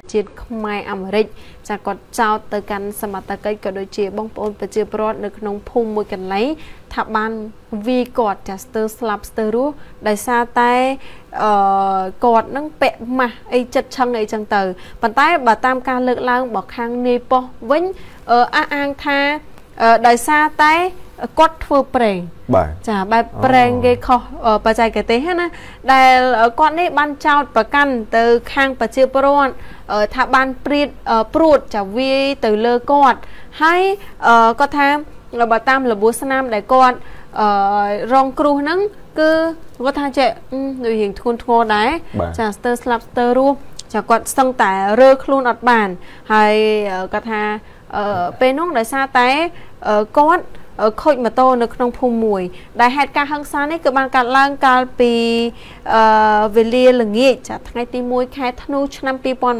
ជាតិខ្មែរអាមេរិកចាគាត់ចោទទៅកាន់សមត្ថកិច្ចក៏ដូចជាបងប្អូនប្រជាពលរដ្ឋនៅក្នុងភូមិមួយកន្លែងថាបានវាគាត់ចាស្ទើរស្លាប់ស្ទើររស់ដោយសារតែគាត់នឹងពាក់ម៉ាស់អីចិត្តឆឹងអីចឹងទៅប៉ុន្តែបើតាមការលើកឡើងរបស់ខាងនាយប៉ុស្តិ៍វិញអះអាងថាដោយសារតែគាត់ធ្វើប្រេងចាបែបប្រេងគេខុសបច្ចេកទេសណាដែលគាត់នេះបានចោទប្រកាន់ទៅខាងប្រជាពលរដ្ឋថាបានព្រួតចាវាយទៅលើគាត់ហើយគាត់ថាបើតាមរបួសស្នាមដែលគាត់រងគ្រោះហ្នឹងគឺគាត់ថាចេះដូចរៀងធ្ងន់ធ្ងរដែរចាស្ទើរស្លាប់ស្ទើររស់ចាគាត់សឹងតែរើខ្លួនអត់បានហើយគាត់ថាពេលនោះដោយសារតែគាត់ខូចម៉ូតូនៅក្នុងភូមិមួយដែលហេតុការណ៍ហិង្សានេះគឺបានកាត់ឡើងកាលពីវេលាល្ងាចចាថ្ងៃទី1ខែធ្នូឆ្នាំ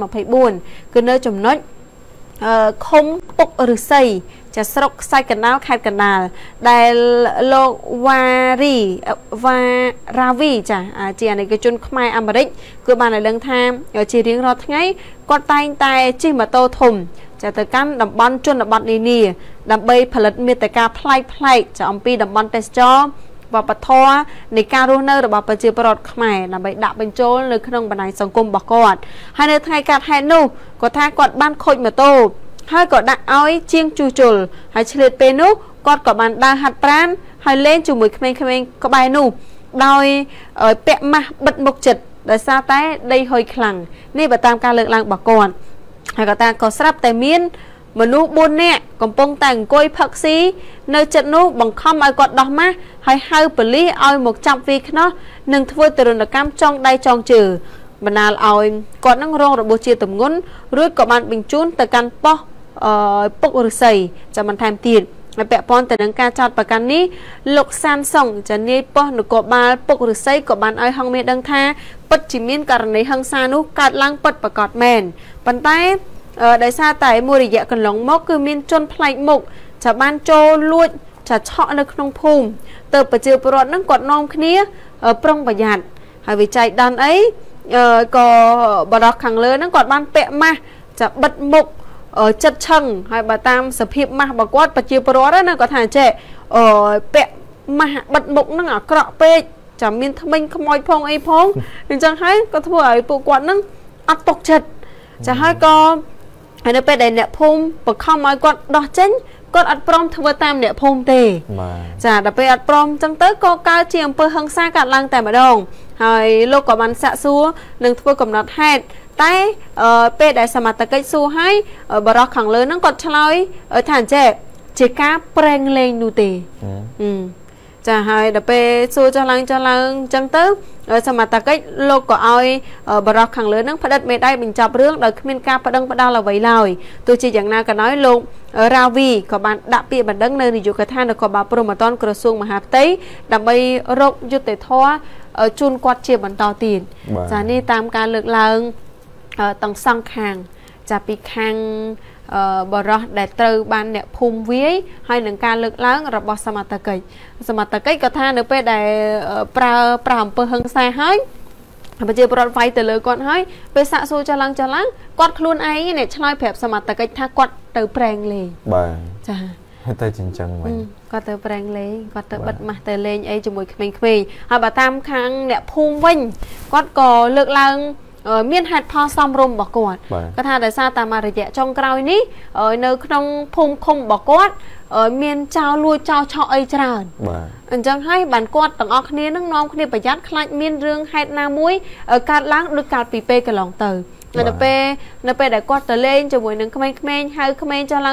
2024គឺនៅចំណុចឃុំពុកឫស្សីចាស្រុកខ្សាច់កណ្ដាលខេត្តកណ្ដាលដែលលោកវ៉ារាវីចាជាអាណិកជនខ្មែរអាមេរិកគឺបានឲ្យដឹងថាជារៀងរាល់ថ្ងៃគាត់តែងតែជិះម៉ូតូធំចាទៅកាន់តំបន់ជនបទនានាដើម្បីផលិតមាតិកាប្លែកចាអំពីតំបន់ទេសចរវប្បធម៌នៃការរស់នៅរបស់ប្រជាពលរដ្ឋខ្មែរដើម្បីដាក់បញ្ចូលនៅក្នុងបណ្ដាញសង្គមរបស់គាត់ហើយនៅថ្ងៃកើតហេតុនោះគាត់ថាគាត់បានខូចម៉ូតូហើយក៏ដាក់ឲ្យជាងជួសជុលហើយឆ្លៀតពេលនោះគាត់ក៏បានដើរហាត់ប្រាណហើយលេងជាមួយក្មេងៗក្បែរនោះដោយពាក់ម៉ាស់បិទមុខចិត្តដោយសារតែដីហុយខ្លាំងនេះបើតាមការលើកឡើងរបស់គាត់ហើយគាត់ថាក៏ស្រាប់តែមានមនុស្ស4នាក់កំពុងតែអង្គុយផឹកស៊ីនៅចិត្តនោះបង្ខំឲ្យគាត់ដោះម៉ាស់ហើយហៅប៉ូលីសឲ្យមកចាប់វាខ្នោះនិងធ្វើទរណកម្មចងដៃចងជើងបណ្ដាលឲ្យគាត់នឹងរងរបួសជាទម្ងន់រួចក៏បានបញ្ជូនទៅកាន់ប៉ុស្តិ៍ពុកឫស្សីចាំបន្ថែមទៀតហើយពាក់ព័ន្ធទៅនឹងការចោទប្រកាន់នេះលោកសានសុងចានាយប៉ុស្តិ៍នគរបាលពុកឫស្សីក៏បានឲ្យហង្សមាសដឹងថាពិតជាមានករណីហិង្សានោះកើតឡើងពិតប្រាកដមែនប៉ុន្តែដោយសារតែមួយរយៈកន្លងមកគឺមានជនប្លែកមុខចាបានចូលលួចចាឆក់នៅក្នុងភូមិទៅប្រជាពលរដ្ឋនឹងគាត់នាំគ្នាប្រុងប្រយ័ត្នហើយវិច័យដនអីក៏បរិះខាងលើហ្នឹងគាត់បានពាក់ម៉ាស់ចាបិទមុខចិត្តឆឹងហើយបើតាមសភាពម៉ាស់របស់គាត់ប្រជាពលរដ្ឋណាគាត់ថាចេះពាក់ម៉ាស់បិទមុខហ្នឹងអាក្រក់ពេកចាំមានថ្មិញខ្មោចផងអីផងអញ្ចឹងហើយក៏ធ្វើឲ្យពួកគាត់ហ្នឹងអត់ຕົកចិត្តចាហើយក៏ហើយនៅពេលដែលអ្នកភូមិបង្ខំឲ្យគាត់ដោះចេញគាត់អត់ព្រមធ្វើតាមអ្នកភូមិទេចាដល់ពេលអត់ព្រមអញ្ចឹងទៅក៏កើតជាអំពើហិង្សាកើតឡើងតែម្ដងហើយលោកក៏បានសាកសួរនឹងធ្វើកំណត់ហេតុតែពេលដែលសមត្ថកិច្ចសួរឲ្យបរិះខាងលើហ្នឹងគាត់ឆ្លើយថាអញ្ចេះជាការប្រេងលេងនោះទេចាហើយដល់ពេលសួរចុះឡើងអញ្ចឹងទៅសមត្ថកិច្ចលោកក៏ឲ្យបរិះខាងលើហ្នឹងផ្តិតមេដៃបញ្ចប់រឿងដោយគ្មានការប្តឹងផ្ដាល់អ្វីឡើយទោះជាយ៉ាងណាក៏ដោយលោករ៉ាវីក៏បានដាក់ពាក្យបណ្ដឹងនៅនាយកដ្ឋាននគរបាលព្រហ្មទណ្ឌក្រសួងមហាផ្ទៃដើម្បីរកយុត្តិធម៌ជូនគាត់ជាបន្តទៀតចានេះតាមការលើកឡើងទាំងសងខាងចាពីខាងបរោះដែលត្រូវបានអ្នកភូមិវាយហើយនឹងការលើកឡើងរបស់សមត្ថកិច្ចក៏ថានៅពេលដែលប្រើអំពើហិង្សាហើយប្រជាពលរដ្ឋវាយទៅលើគាត់ហើយពេលសាកសួរចុះឡើងគាត់ខ្លួនឯងអ្នកឆ្លើយប្រាប់សមត្ថកិច្ចថាគាត់ទៅប្រេងលេងបាទចាហើយទៅចិញ្ចឹងវិញគាត់ទៅប្រេងលេងគាត់ទៅបិទម៉ាស់ទៅលេងអីជាមួយក្មេងៗហើយបើតាមខាងអ្នកភូមិវិញគាត់ក៏លើកឡើងមានហេតុផលសមរម្យរបស់គាត់គាត់ថាដោយសារតាមរយៈចុងក្រោយនេះនៅក្នុងភូមិឃុំរបស់គាត់មានចោលលួចចោលឆក់អីច្រើនអញ្ចឹងហើយបានគាត់ទាំងអស់គ្នានឹងនាំគ្នាប្រយ័ត្នខ្លាចមានរឿងហេតុណាមួយកើតឡើងដូចកាលពីពេលកន្លងទៅនៅពេលដែលគាត់ទៅលេងជាមួយនឹងក្មេងៗហៅក្មេងចុះឡើង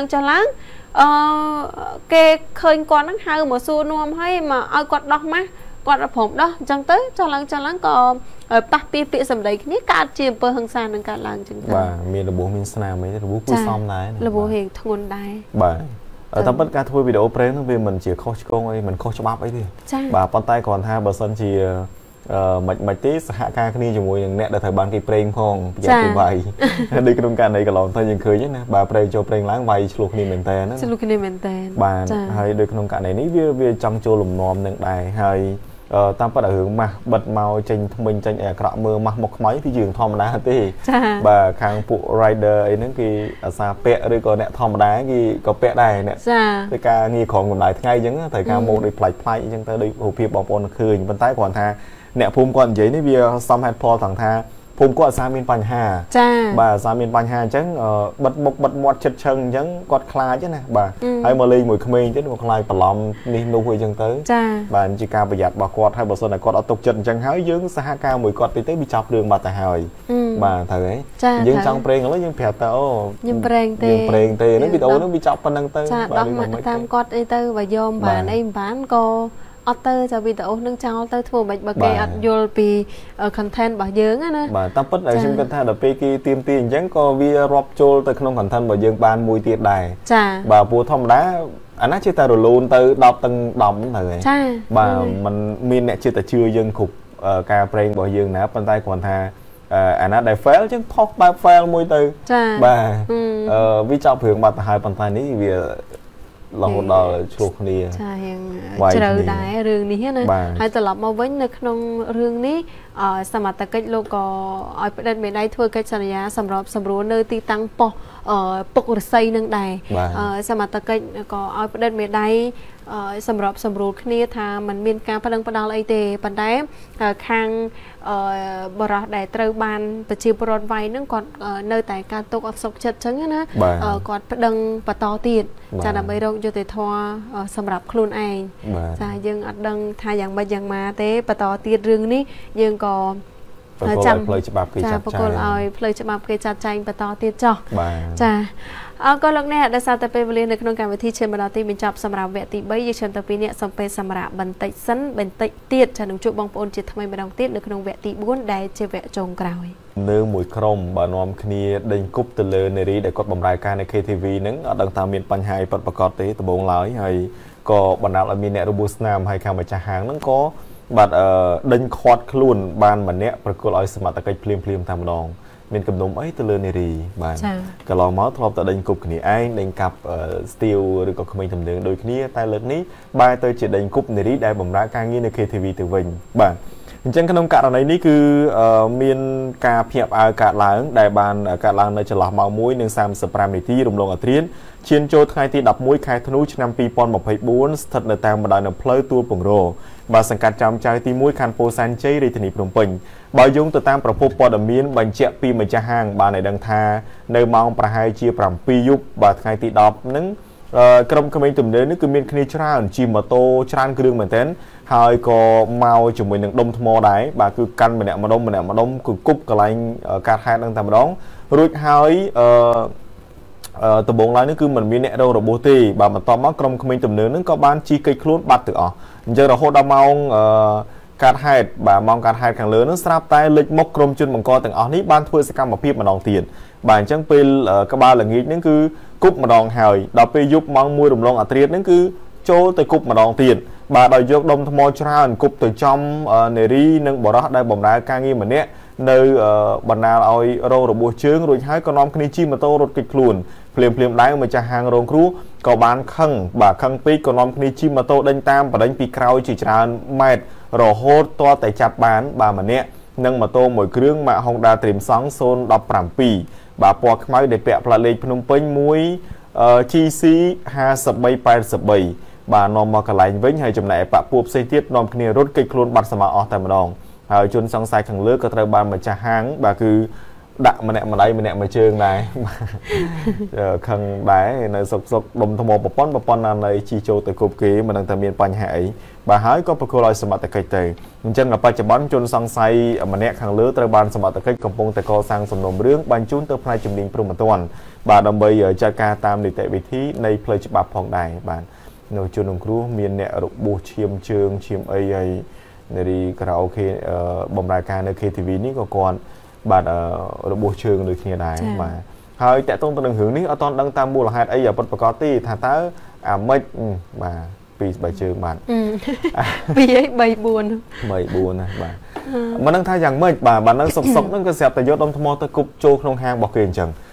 គេឃើញគាត់ហ្នឹងហៅមកសួរនាំឲ្យមកឲ្យគាត់ដោះម៉ាស់គាត់អត់ព្រមដោះអញ្ចឹងទៅចុះឡើងក៏ប៉ះពាក្យសម្ដីគ្នាកើតជាអំពើហិង្សានឹងកើតឡើងអញ្ចឹងទៅបាទមានរបួសមានស្នាមអីរបួសគួរសមដែររបួសហេងធ្ងន់ដែរបាទតាមពិតការធ្វើវីដេអូប្រេងនោះវាមិនជាខុសឆ្គងអីមិនខុសច្បាប់អីទេបាទប៉ុន្តែគ្រាន់ថាបើសិនជាមិនទេសហការគ្នាជាមួយនឹងអ្នកដែលត្រូវបានគេប្រេងផងប្រយ័ត្នពីវាយដូចក្នុងករណីកន្លងទៅយើងឃើញណាបាទប្រេងចូលប្រេងឡើងវាយឆ្លោះគ្នាមែនតើឆ្លោះគ្នាមែនតើបាទហើយដូចក្នុងករណីនេះវាចង់ចូលលំនាំនឹងដែរហើយតាមពិតរឿងម៉ាស់បិទមកចេញថ្មិញចេញអាក្រក់មើលម៉ាស់មកខ្មៅគឺយើងធម្មតាទេបាទខាងពួក rider អីហ្នឹងគេអាសាពាក់ឬក៏អ្នកធម្មតាគេក៏ពាក់ដែរអ្នកធ្វើការងារក្រុមកម្ដៅថ្ងៃអញ្ចឹងត្រូវការមកដូចផ្លាច់អញ្ចឹងទៅដូចរូបភាពបងប្អូនឃើញប៉ុន្តែគ្រាន់ថាអ្នកភូមិគាត់និយាយនេះវាសមហេតុផលទាំងថាភូមិគាត់អាសាមានបញ្ហាចាបាទអាសាមានបញ្ហាអញ្ចឹងបិទមុខបិទមាត់ចិត្តឈឹងអញ្ចឹងគាត់ខ្លាចណាបាទហើយមកលេងមួយក្មេងទៀតគាត់ខ្លាចបន្លំនេះនោះអីចឹងទៅចាបាទជាការប្រយ័ត្នរបស់គាត់ហើយបើសិនតែគាត់អត់ទុកចិត្តអញ្ចឹងហើយយើងសហការមួយគាត់តិចទៅវាចាប់រឿងបាត់ទៅហើយបាទត្រូវហើយយើងចង់ប្រេងឥឡូវយើងប្រាប់ទៅអូខ្ញុំប្រេងទេនេះវីដេអូនេះវាចាប់ប៉ុណ្្នឹងទៅបាទតាមគាត់អីទៅបើយមបានអីមិនបានក៏អត់ទៅចាវីដេអូនឹងចោលទៅធ្វើមិនបើគេអត់យល់ពី content របស់យើងណាបាទតាមពិតខ្ញុំគិតថាដល់ពេលគេទៀមទីអញ្ចឹងក៏វារាប់ចូលទៅក្នុង content របស់យើងបានមួយទៀតដែរចាបាទព្រោះធម្មតាអាណាជាតែរលូនទៅ10តឹង10ទៅហើយចាបាទมันមានអ្នកចិត្តតែជឿយើងគ្រប់ការប្រេងរបស់យើងណាប៉ុន្តែគ្រាន់ថាអាណាដែល fail ចឹងផុសបែប fail មួយទៅចាបាទវាចាប់រឿងបាត់ទៅហើយប៉ុន្តែនេះវារហូតដល់ឆ្លោះគ្នាចារៀងជ្រៅដែររឿងនេះណាហើយត្រឡប់មកវិញនៅក្នុងរឿងនេះសមត្ថកិច្ចលោកក៏ឲ្យផ្តិតមេដៃធ្វើកិច្ចសន្យាសម្របសម្រួលនៅទីតាំងប៉ុស្តិ៍ពុករស័យនឹងដែរសមត្ថកិច្ចក៏ឲ្យផ្តិតមេដៃសម្របសម្រួលគ្នាថាมันមានការប្តឹងផ្តល់អីទេប៉ុន្តែខាងបរោះដែលត្រូវបានប្រជាពលរដ្ឋវាយនឹងគាត់នៅតែការទុកអត់សុខចិត្តចឹងណាគាត់ប្តឹងបន្តទៀតចាដើម្បីរកយុត្តិធម៌សម្រាប់ខ្លួនឯងចាយើងអត់ដឹងថាយ៉ាងម៉េចយ៉ាងម៉ាទេបន្តទៀតរឿងនេះយើងក៏ចាំផ្លូវច្បាប់គេចាត់ចែងបកគលឲ្យផ្លូវច្បាប់គេចាត់ចែងបន្តទៀតចុះចាអរគុណលោកអ្នកដែលសារតែពេលវេលានៅក្នុងកម្មវិធីឈានមកដល់ទីបញ្ចប់សម្រាប់វគ្គទី3យើងឈានទៅពីអ្នកសំពេសម្រាប់បន្តិចសិនបន្តិចទៀតចានឹងជួបបងប្អូនជាថ្មីម្ដងទៀតនៅក្នុងវគ្គទី4ដែលជាវគ្គចុងក្រោយនៅមួយក្រុមបើនាំគ្នាដេញគប់ទៅលើនារីដែលគាត់បម្រើការនៅ KTV ហ្នឹងអត់ដឹងថាមានបញ្ហាអីពិតប្រាកដទេដំបូងឡើយហើយក៏បណ្ដាលឲ្យមានអ្នករបួសស្នាមហើយខាងម្ចាស់ហាងហ្នឹងក៏បាទដេញខាត់ខ្លួនបានម្នាក់ប្រគល់ឲ្យសមត្ថកិច្ចភ្លាមតែម្ដងមានគំនុំអីទៅលើនារីបាទកន្លងមកធ្លាប់តែដេញគប់គ្នាឯងដេញកាប់ស្ទាវឬក៏ក្មេងទំនើងដូចគ្នាតែលើកនេះបែរទៅជាដេញគប់នារីដែលបម្រើការងារនៅ KTV ទៅវិញបាទអញ្ចឹងក្នុងករណីនេះគឺមានការភ្ញាក់ផ្អើលកើតឡើងដែលបានកើតឡើងនៅចន្លោះម៉ោង 1:35 នាទីរំលងអត្រាឈានចូលថ្ងៃទី11ខែធ្នូឆ្នាំ2024ស្ថិតនៅតាមបណ្ដោយនៅផ្លូវទួលពង្រោបាទសង្កាត់ចំចៅទី1ខណ្ឌពោធិ៍សែនជ័យរាជធានីភ្នំពេញបើយោងទៅតាមប្រភពព័ត៌មានបញ្ជាក់ពីម្ចាស់ហាងបានឲ្យដឹងថានៅម៉ោងប្រហែលជា7យប់បាទថ្ងៃទី10ហ្នឹងក្រុមក្មេងទំនើងនេះគឺមានគ្នាច្រើនជិះម៉ូតូច្រើនគ្រឿងមែនទែនហើយក៏មកជាមួយនឹងដុំថ្មដែរបាទគឺកាន់ម្នាក់ម្ដុំគឺគប់កន្លែងកាត់ហេតុហ្នឹងតែម្ដងរួចហើយដំបូងឡើយនេះគឺមិនមានអ្នករងរបួសទេបាទបន្ទាប់មកក្រុមក្មេងទំនើងហ្នឹងក៏បានជិះកិច្ចខ្លួនបាត់ទាំងអស់អញ្ចឹងរហូតដល់ម៉ោងកាត់ហេតុបាទម៉ោងកាត់ហេតុខាងលើហ្នឹងស្រាប់តែលេចមុខក្រុមជនបង្កទាំងអស់នេះបានធ្វើសកម្មភាពម្ដងទៀតបាទអញ្ចឹងពេលក្បាលល្ងាចហ្នឹងគឺគប់ម្ដងហើយដល់ពេលយប់ម៉ោង1រំលងអត្រាហ្នឹងគឺចូលទៅគប់ម្ដងទៀតបាទដោយយកដុំថ្មច្រើនគប់ទៅចំនារីនិងបរោះដែលបម្រើការងារម្នាក់នៅបណ្ដាលឲ្យរងរបួសជើងរួចហើយក៏នាំគ្នាជិះម៉ូតូរត់គេចខ្លួនភ្លាមដែរម្ចាស់ហាងរោងគ្រូក៏បានខឹងពេកក៏នាំគ្នាជិះម៉ូតូដេញតាមបដិញពីក្រោយជាច្រើនម៉ែត្ររហូតទាល់តែចាប់បានបាទម្នាក់និងម៉ូតូមួយគ្រឿងម៉ាក Honda Dreamsong 017បាទពណ៌ខ្មៅដែលពាក់ផ្លាកលេខភ្នំពេញ1 GC 5383បាទនាំមកកន្លែងវិញហើយចំណែកបពួកផ្សេងទៀតនាំគ្នារត់គេចខ្លួនបាត់សមអស់តែម្ដងហើយជនសង្ស័យខាងលើក៏ត្រូវបានម្ចាស់ហាងបាទគឺដាក់ម្នាក់ម្ដាយម្នាក់មួយជើងដែរខឹងដែរនៅសុកដុំថ្មប្រព័ន្ធណានៃជីចូលទៅគប់គេមិនដឹងថាមានបញ្ហាអីបាទហើយក៏ប្រគល់ឲ្យសមត្ថកិច្ចទៅអញ្ចឹងបច្ចុប្បន្នជនសង្ស័យម្នាក់ខាងលើត្រូវបានសមត្ថកិច្ចកំពុងតែកសាងសំណុំរឿងបញ្ជូនទៅផ្នែកជំនាញព្រំប្រទានបាទដើម្បីចាត់ការតាមនីតិវិធីនៃផ្លូវច្បាប់ផងដែរបាទនៅជនរងគ្រោះមានអ្នករបួសឈាមជើងឈាមអីហើយនារីខារ៉ាអូខេបម្រើការនៅ KTV នេះក៏គាត់បាទរបួសជើងដូចគ្នាដែរបាទហើយតកតងទៅនឹងរឿងនេះអត់ទាន់ដឹងតាមមូលហេតុអីពិតប្រាកដទេថាតើអាម៉េចបាទពីស្បែកជើងបាទ 2 3 4ណាបាទមិនដឹងថាយ៉ាងម៉េចបាទនៅសុកហ្នឹងក៏ស្រាប់តែយកដុំថ្មទៅគប់ចូលក្នុងហាងរបស់គេអញ្ចឹង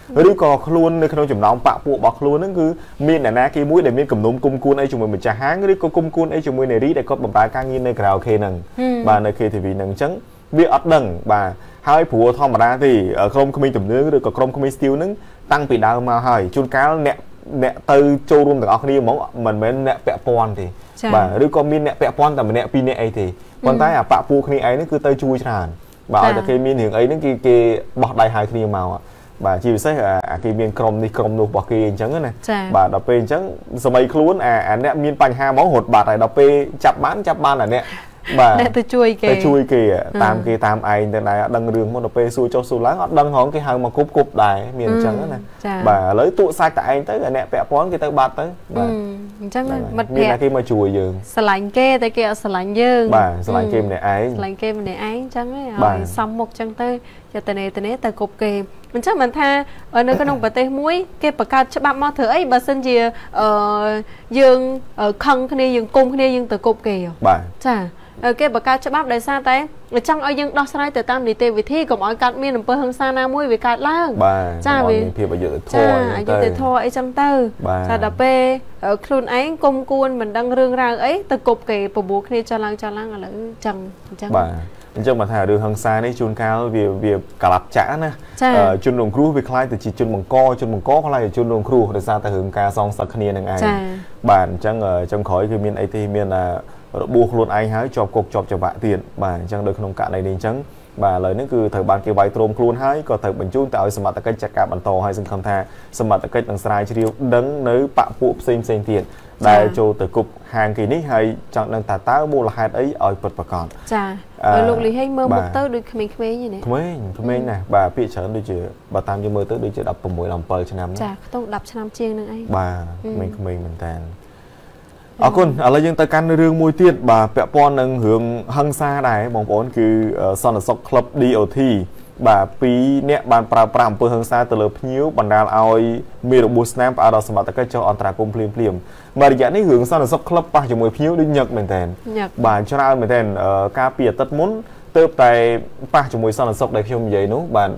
ឬក៏ខ្លួននៅក្នុងចំណោមបាក់ពួករបស់ខ្លួនហ្នឹងគឺមានអ្នកណាគេមួយដែលមានគំនុំគុំគួនអីជាមួយម្ចាស់ហាងឬក៏គុំគួនអីជាមួយនារីដែលគាត់បម្រើការងារនៅក្រៅខេហ្នឹងបាទនៅ KTV ហ្នឹងអញ្ចឹងវាអត់ដឹងបាទហើយព្រោះធម្មតាទេក្រុមក្មេងទំនើងឬក៏ក្រុមក្មេងស្ទីលហ្នឹងតាំងពីដើមមកហើយជួនកាលអ្នកទៅចូលរួមទាំងអស់គ្នាហ្មងមិនមែនអ្នកពាក់ព័ន្ធទេបាទឬក៏មានអ្នកពាក់ព័ន្ធតែម្នាក់ពីរនាក់អីទេប៉ុន្តែអាបាក់ពួកគ្នាឯងហ្នឹងគឺទៅជួយច្រើនបាទឲ្យតែគេមានរឿងអីហ្នឹងគេបោះដៃហៅគ្នាមកបាទជាពិសេសអាគេមានក្រុមនេះក្រុមនោះរបស់គេអញ្ចឹងណាបាទដល់ពេលអញ្ចឹងសម័យខ្លួនអាអ្នកមានបញ្ហាហ្មងរត់បាត់ហើយដល់ពេលចាប់បានអាអ្នកបាទទៅជួយគេតាមឯងទៅដែរអត់ដឹងរឿងមកដល់ពេលសួរចុះសួរឡើងអត់ដឹងហងគេហៅមកគប់ដែរមានអញ្ចឹងណាបាទឥឡូវទូសាច់តែឯងទៅអ្នកពាក់ព័ន្ធគេទៅបាត់ទៅបាទអញ្ចឹងមិត្តភក្តិមានគេមកជួយយើងស្រឡាញ់គេតែគេអត់ស្រឡាញ់យើងបាទស្រឡាញ់គេម្នាក់ឯងស្រឡាញ់គេម្នាក់ឯងអញ្ចឹងហើយសំមុខអញ្ចឹងទៅយកទៅទៅគប់គេអញ្ចឹងមិនថានៅក្នុងប្រទេសមួយគេបង្កើតច្បាប់មកធ្វើអីបើសិនជាយើងខឹងគ្នាយើងគុំគ្នាយើងទៅគប់គេបាទចាគេបង្កើតច្បាប់ដោយសារតែចង់ឲ្យយើងដោះស្រាយទៅតាមនីតិវិធីកុំឲ្យកើតមានអំពើហិង្សាណាមួយវាកើតឡើងចាវាមានភាពអយុត្តិធម៌អីចឹងទៅចាដល់ពេលខ្លួនឯងគុំគួនមិនដឹងរឿងរ៉ាវអីទៅគប់គេបបួលគ្នាចឡើងឥឡូវចឹងអញ្ចឹងមកថារឿងហិង្សានេះជួនកាលវាកលាប់ចាក់ណាជនរងគ្រោះវាខ្លាយទៅជាជនបង្កខ្លាយទៅជនរងគ្រោះដោយសារតែរឿងការសងសឹកគ្នានឹងឯងបាទអញ្ចឹងចុងក្រោយគឺមានអីទេមានរបួសខ្លួនឯងហើយជាប់គុកជាប់ច្បាក់ទៀតបាទអញ្ចឹងនៅក្នុងករណីនេះអញ្ចឹងបាទឥឡូវនេះគឺត្រូវបានគេវាយទ្រោមខ្លួនហើយក៏ត្រូវបញ្ជូនទៅឲ្យសមត្ថកិច្ចចាត់ការបន្តហើយសង្ឃឹមថាសមត្ថកិច្ចនឹងស្រាវជ្រាវដឹងនៅបាក់ពួកផ្សេងទៀតដែលចូលទៅគប់ហាងគេនេះហើយចង់ដឹងតើមូលហេតុអីឲ្យពិតប្រាកដចាលោកលីហេងមើលមុខទៅដូចក្មេងៗហ្នឹងក្មេងណាស់បាទពាក្យច្រើនដូចជាបើតាមយើងមើលទៅដូចជា16 17ឆ្នាំចាខ្ទង់10ឆ្នាំជាងនឹងអីបាទក្មេងមែនតើអរគុណឥឡូវយើងទៅកាន់រឿងមួយទៀតបាទពាក់ព័ន្ធនឹងរឿងហិង្សាដែរបងប្អូនគឺសន្តិសុខក្លឹប DOT បាទ2នាក់បានប្រើប្រាស់អំពើហិង្សាទៅលើភ្ញៀវបណ្ដាលឲ្យមានរបួសស្នាមផ្អើលដល់សមត្ថកិច្ចចុះអន្តរាគមន៍ភ្លាមបាទរយៈនេះរឿងសន្តិសុខក្លឹបប៉ះជាមួយភ្ញៀវដូចញឹកមែនតើបាទច្រើនមែនតើកាលពីអាទិត្យមុនទៅតែប៉ះជាមួយសន្តិសុខដែលខ្ញុំនិយាយនោះបាទ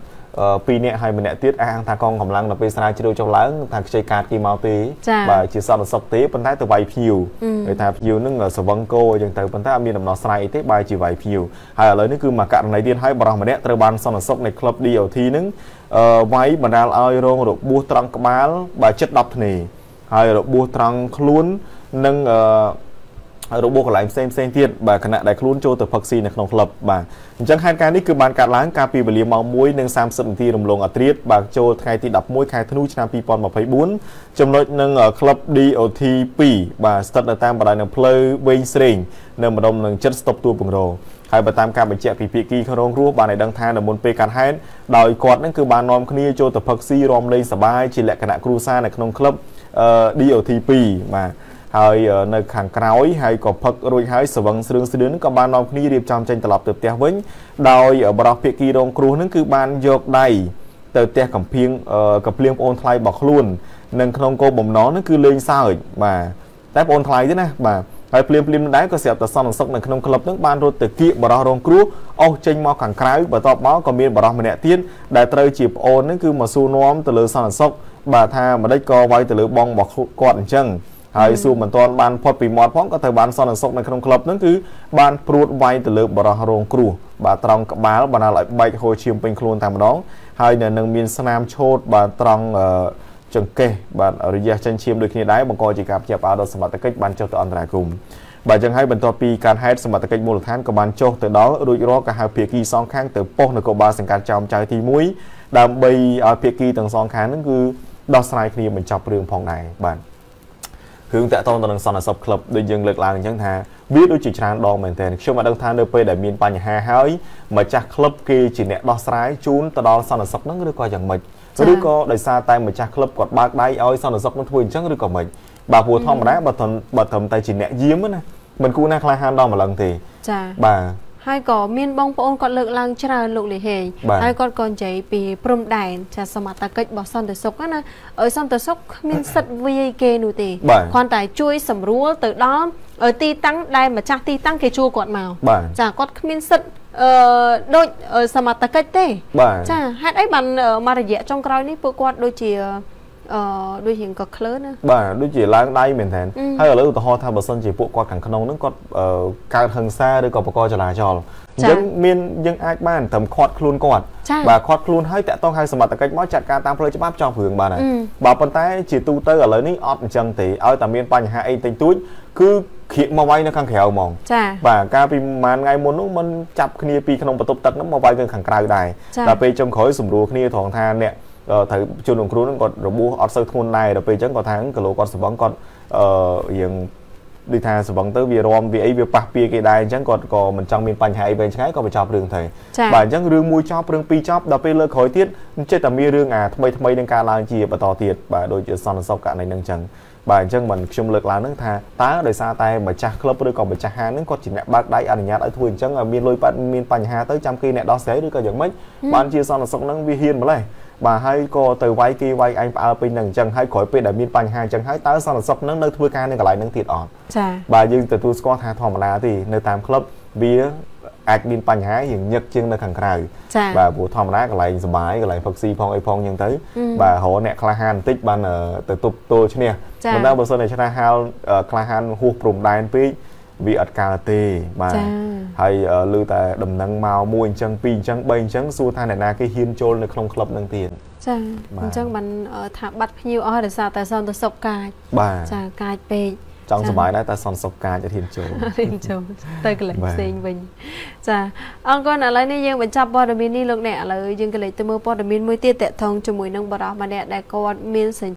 2នាក់ហើយម្នាក់ទៀតអះថាកងកម្លាំងដល់ពេលស្រាវជ្រាវចុះឡើងថាខ្ចីកាតគេមកទេបាទជាសន្តិសុខទេប៉ុន្តែទៅវាយភ្ញៀវគេថាភ្ញៀវនឹងសវឹងគោអញ្ចឹងទៅប៉ុន្តែអត់មានដំណោះស្រាយអីទេបែរជាវាយភ្ញៀវហើយឥឡូវនេះគឺមកករណីទៀតហើយបរិសម្នាក់ត្រូវបានសន្តិសុខនៃក្លឹប DOT នឹងវាយបណ្ដាលឲ្យរងរបួសត្រង់ក្បាលបាទជិត10ធ្នេហើយរបួសត្រង់ខ្លួននិងរបួសកន្លែងផ្សេងទៀតបាទខណៈដែលខ្លួនចូលទៅផឹកស៊ីនៅក្នុងក្លឹបបាទអញ្ចឹងហេតុការណ៍នេះគឺបានកាត់ឡើងកាលពីវេលាម៉ោង 1:30 នាទីរំលងអត្រាបាទចូលថ្ងៃទី11ខែធ្នូឆ្នាំ2024ចំណុចនឹងក្លឹប DOT 2បាទស្ថិតនៅតាមបណ្ដោយនឹងផ្លូវវែងស្រេងនៅម្ដុំនឹងចិត្តស្តុបទួលពងរោហើយបើតាមការបញ្ជាក់ពីភាគីក្នុងរងគ្រោះបានឲ្យដឹងថានៅមុនពេលកាត់ហេតុដោយគាត់នឹងគឺបាននាំគ្នាចូលទៅផឹកស៊ីរំលែងសប្បាយជាលក្ខណៈគ្រួសារនៅក្នុងក្លឹប DOT 2បាទហើយនៅខាងក្រោយហើយក៏ផឹករួចហើយស្វឹងស្រឿងនឹងក៏បាននាំគ្នារៀបចំចេញត្រឡប់ទៅផ្ទះវិញដោយបរិសុទ្ធភាគីរងគ្រោះនឹងគឺបានយកដៃទៅផ្ទះកំភ្លៀងប្អូនថ្លៃរបស់ខ្លួននិងក្នុងគោលបំណងនឹងគឺលេងសើចបាទតែប្អូនថ្លៃទេណាបាទហើយភ្លាមដែរក៏ស្រាប់តែសន្តិសុខនៅក្នុងក្លឹបនឹងបានរត់ទៅគៀកបរិសុទ្ធរងគ្រោះអស់ចេញមកខាងក្រៅបន្ទាប់មកក៏មានបរិសុទ្ធម្នាក់ទៀតដែលត្រូវជាប្អូននឹងគឺមកសួរនាំទៅលើសន្តិសុខបាទថាម្ដេចក៏វាយទៅលើបងរបស់គាត់អញ្ចឹងហើយសួរមិនទាន់បានផុតពីមាត់ផងក៏ត្រូវបានសន្តិសុខនៅក្នុងក្លឹបហ្នឹងគឺបានព្រួតវាយទៅលើបរិសុទ្ធរងគ្រោះបាទត្រង់ក្បាលបណ្ដាលឲ្យបែកហូរឈាមពេញខ្លួនតែម្ដងហើយនៅនឹងមានស្នាមឆូតបាទត្រង់ចង្កេះបាទរយៈចិញ្ចៀមដូចគ្នាដែរបង្កជាការភ្ញាក់ផ្អើលដល់សមត្ថកិច្ចបានចុះទៅអន្តរាគមន៍បាទចឹងហើយបន្ទាប់ពីការហេតុសមត្ថកិច្ចមូលដ្ឋានក៏បានចុះទៅដល់រួចរាល់ក៏ហៅភាគីសងខាងទៅប៉ុស្តិ៍នគរបាលសង្កាត់ចោមចៅទី1ដើម្បីឲ្យភាគីទាំងសងខាងហ្នឹងគឺដោះស្រាយគ្នាបញ្ចប់រឿងផងដែរបាទរឿងតាក់ទងទៅនឹងសន្តិសុខក្លឹបដូចយើងលើកឡើងអញ្ចឹងថាវាដូចជាច្រើនដងមែនទែនខ្ញុំមិនដឹងថានៅពេលដែលមានបញ្ហាហើយម្ចាស់ក្លឹបគេជាអ្នកដោះស្រាយជូនទៅដល់សន្តិសុខហ្នឹងឬក៏យ៉ាងម៉េចឬក៏ដោយសារតែម្ចាស់ក្លឹបគាត់បើកដៃឲ្យសន្តិសុខនឹងធ្វើអញ្ចឹងឬក៏មិនបាទព្រោះធម្មតាបើត្រឹមតែជាអ្នកយាមណាមិនគួរណាក្លាហានដល់ម្លឹងទេចាបាទហើយក៏មានបងប្អូនគាត់លើកឡើងច្រើនលោកលីហេងហើយគាត់ក៏និយាយពីព្រំដែនចាសមត្ថកិច្ចរបស់សន្តិសុខណាឲ្យសន្តិសុខគ្មានសិទ្ធិវាយគេនោះទេគ្រាន់តែជួយសម្រួលទៅដល់ទីតាំងដែលម្ចាស់ទីតាំងគេជួលគាត់មកចាគាត់គ្មានសិទ្ធិដូចសមត្ថកិច្ចទេចាហេតុអីបានមករយៈចុងក្រោយនេះពួកគាត់ដូចជាដូចរៀងក៏ក្លឿនណាបាទដូចជាឡើងដៃមែនតើហើយឥឡូវឧទាហរណ៍ថាបើសិនជាពួកគាត់ខាងក្នុងហ្នឹងគាត់កើតហិង្សាឬក៏បកកចលាចលអញ្ចឹងយើងអាចបានត្រឹមខាត់ខ្លួនគាត់បាទខាត់ខ្លួនហើយតាក់ទងហៅសមត្ថកិច្ចមកចាត់ការតាមផ្លូវច្បាប់ចោះរឿងបានហើយបើប៉ុន្តែជាទូទៅឥឡូវនេះអត់អញ្ចឹងទេឲ្យតែមានបញ្ហាអីតិចតួចគឺខៀកមកវាយនៅខាងក្រៅហ្មងបាទកាលពីប្រហែលថ្ងៃមុននោះមិនចាប់គ្នាពីក្នុងបន្ទប់ទឹកហ្នឹងមកវាយនៅខាងក្រៅដែរដល់ពេលចុងក្រោយសម្រួលគ្នាត្រង់ថាអ្នកត្រូវជនរងគ្រោះហ្នឹងគាត់របួសអត់សូវធ្ងន់ដែរដល់ពេលអញ្ចឹងគាត់ថាគីឡូគាត់ស្វឹងគាត់រៀងដូចថាស្វឹងទៅវារំវាអីវាប៉ះពៀគេដែរអញ្ចឹងគាត់ក៏មិនចង់មានបញ្ហាអីវែងឆ្ងាយក៏បញ្ចប់រឿងទៅបាទអញ្ចឹងរឿងមួយចប់រឿងពីរចប់ដល់ពេលលើកក្រោយទៀតចិត្តតែមានរឿងថ្មីនឹងការឡើងជាបន្តទៀតបាទដូចជាសន្តិសុខករណីហ្នឹងអញ្ចឹងបាទអញ្ចឹងមិនខ្ញុំលើកឡើងហ្នឹងថាតើដោយសារតែម្ចាស់ក្លឹបឬក៏ម្ចាស់ហាងហ្នឹងគាត់ជាអ្នកបើកដៃអនុញ្ញាតឲ្យធ្វើអញ្ចឹងឲ្យមានលុយបាត់មានបញ្ហាទៅចាំគេអ្នកដោះស្រាយឬក៏យ៉ាងម៉េចបានជាសន្តិសុខហ្នឹងវាហ៊ានម្លេះបាទហើយក៏ទៅវាយគេវាយឯងផ្អើលពេញហ្នឹងអញ្ចឹងហើយក្រោយពេលដែលមានបញ្ហាអញ្ចឹងហើយតើសន្តិសុខហ្នឹងនៅធ្វើការនៅកន្លែងហ្នឹងទៀតអត់ចា៎បាទយើងទទួលស្គាល់ថាធម្មតាទេនៅតាមក្លឹបវាអាចមានបញ្ហាយ៉ាងញឹកជាងនៅខាងក្រៅបាទព្រោះធម្មតាកន្លែងសុបាយកន្លែងផឹកស៊ីផងអីផងអញ្ចឹងទៅបាទរកអ្នកក្លាហានបន្តិចបានទៅទប់ទល់ឈ្នះមិនដឹងបើសិនតែឆ្នះហាលក្លាហានហួសព្រំដែនពេកវាអត់កើតទេបាទហើយឮតែដំណឹងមកមួយអញ្ចឹងពីរអញ្ចឹងបីអញ្ចឹងសួរថាអ្នកណាគេហ៊ានចូលនៅក្នុងក្លឹបនឹងទៀតចាអញ្ចឹងបានថាបាត់ភ្ញៀវអស់ដោយសារតែសន្តិសុខកាចចាកាចពេកចង់សុបាយដែរតែសន្តិសុខកាចឲ្យហ៊ានចូលទៅកន្លែងផ្សេងវិញចាអរគុណឥឡូវនេះយើងបញ្ចប់ព័ត៌មាននេះលោកអ្នកឥឡូវយើងកន្លែងទៅមើលព័ត៌មានមួយទៀតតកតងជាមួយនឹងបរិបទម្នាក់ដែលគាត់មានសញ្